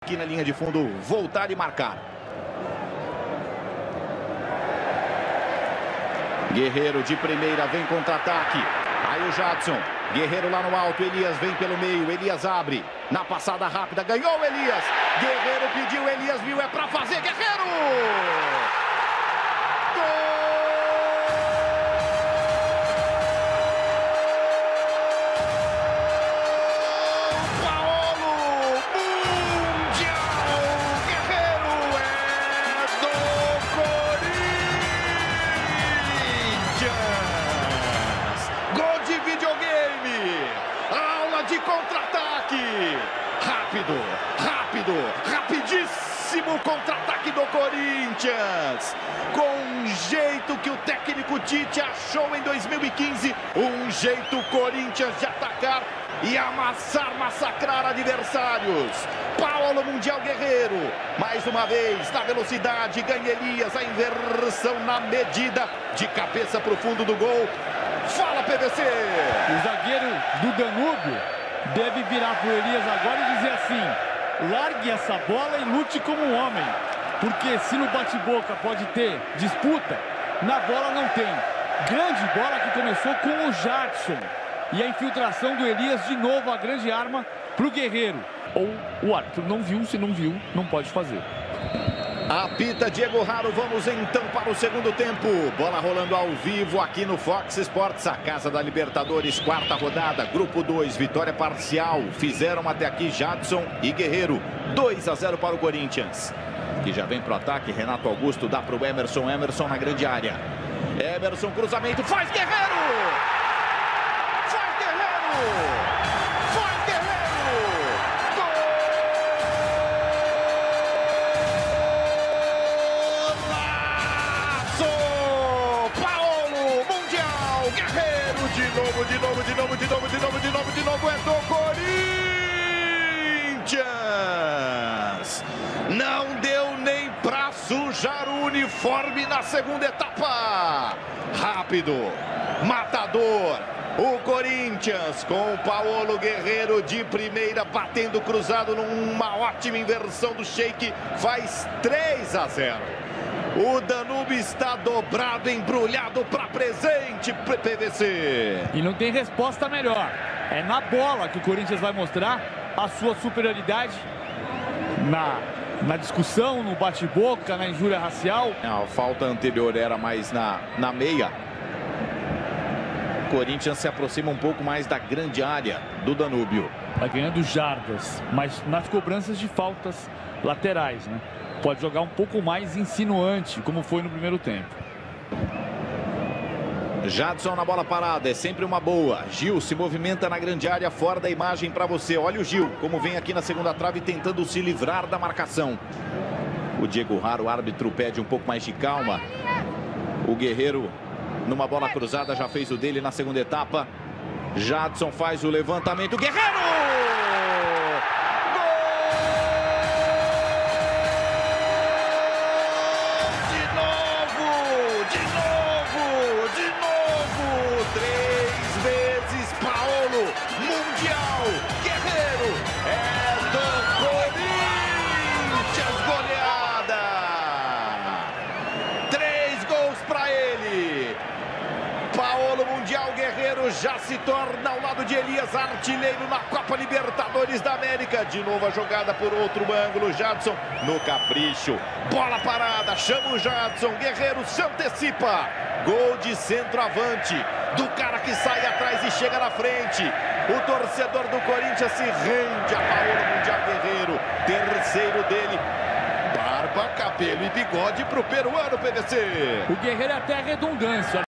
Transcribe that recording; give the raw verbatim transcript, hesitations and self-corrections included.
aqui na linha de fundo voltar e marcar. Guerreiro de primeira, vem contra-ataque. Aí o Jadson. Guerreiro lá no alto, Elias vem pelo meio, Elias abre. Na passada rápida, ganhou o Elias. Guerreiro pediu, Elias viu, é pra fazer, Guerreiro! Gol! De contra-ataque, rápido, rápido, rapidíssimo contra-ataque do Corinthians, com um jeito que o técnico Tite achou em dois mil e quinze, um jeito Corinthians de atacar e amassar, massacrar adversários. Paulo Mundial Guerreiro, mais uma vez na velocidade, ganha Elias, a inversão na medida, de cabeça para o fundo do gol. Fala, P V C! O zagueiro do Danúbio deve virar para o Elias agora e dizer assim: largue essa bola e lute como um homem. Porque se no bate-boca pode ter disputa, na bola não tem. Grande bola que começou com o Jadson. E a infiltração do Elias, de novo, a grande arma para o Guerreiro. Ou o árbitro não viu, se não viu, não pode fazer. Apita Diego Raro, vamos então para o segundo tempo. Bola rolando ao vivo aqui no Fox Sports, a casa da Libertadores, quarta rodada, grupo dois, vitória parcial. Fizeram até aqui Jadson e Guerreiro, dois a zero para o Corinthians. Que já vem para o ataque, Renato Augusto dá para o Emerson, Emerson na grande área. Emerson, cruzamento, faz Guerreiro! Faz Guerreiro! De novo, de novo, de novo, de novo, de novo, de novo, de novo, é do Corinthians! Não deu nem pra sujar o uniforme na segunda etapa. Rápido, matador, o Corinthians com o Paulo Guerreiro de primeira, batendo cruzado numa ótima inversão do Sheik, faz três a zero. O Danúbio está dobrado, embrulhado para presente, P V C. E não tem resposta melhor. É na bola que o Corinthians vai mostrar a sua superioridade na, na discussão, no bate-boca, na injúria racial. A falta anterior era mais na, na meia. O Corinthians se aproxima um pouco mais da grande área do Danúbio. Vai ganhando jardas, mas nas cobranças de faltas laterais, né? Pode jogar um pouco mais insinuante, como foi no primeiro tempo. Jadson na bola parada, é sempre uma boa. Gil se movimenta na grande área, fora da imagem para você. Olha o Gil, como vem aqui na segunda trave, tentando se livrar da marcação. O Diego Raro, o árbitro, pede um pouco mais de calma. O Guerreiro, numa bola cruzada, já fez o dele na segunda etapa. Jadson faz o levantamento. Guerreiro! Mundial Guerreiro é do Corinthians, goleada, três gols para ele. Paulo Mundial Guerreiro já se torna ao lado de Elias artilheiro na Copa Libertadores da América. De novo a jogada por outro ângulo, Jadson no capricho, bola parada, chama o Jadson, Guerreiro se antecipa, gol de centroavante, do cara que sai atrás e chega na frente. O torcedor do Corinthians se rende a Paulo Mundial Guerreiro, terceiro dele. Barba, cabelo e bigode para o peruano, P V C. O Guerreiro é até redundância.